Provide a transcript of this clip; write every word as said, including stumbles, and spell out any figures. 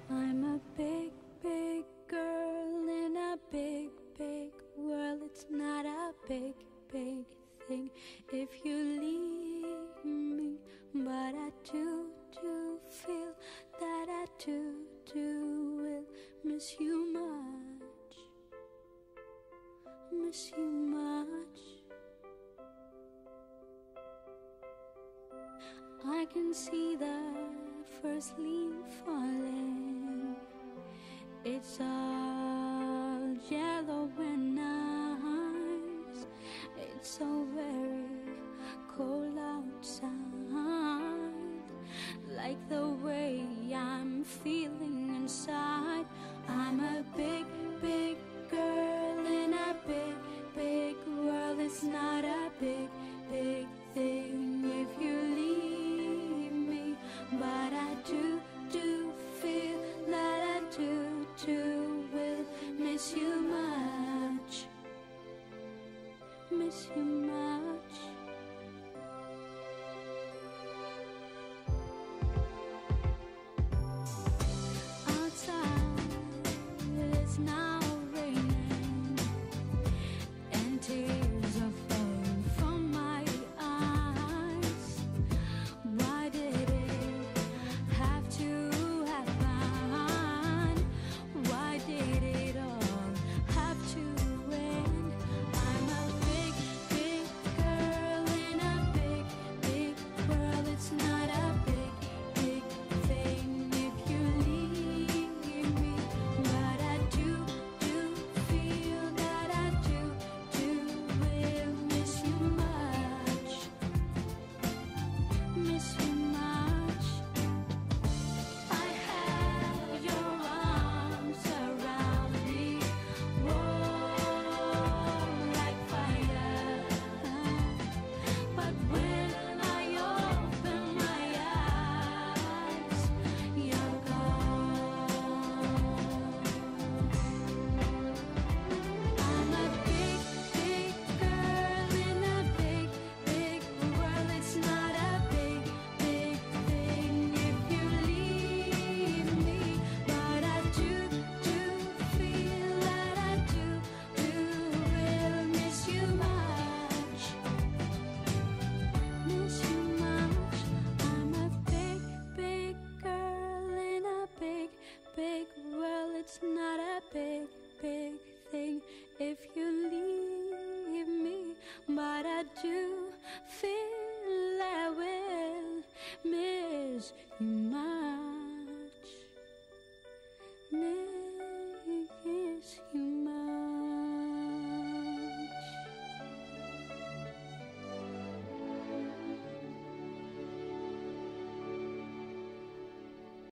I'm a big, big girl in a big, big world. It's not a big, big thing if you leave me, but I do, do feel that I do, do will miss you much, miss you much. I can see the first leaf falling. It's all yellow and nice. It's so very cold outside, like the way I'm feeling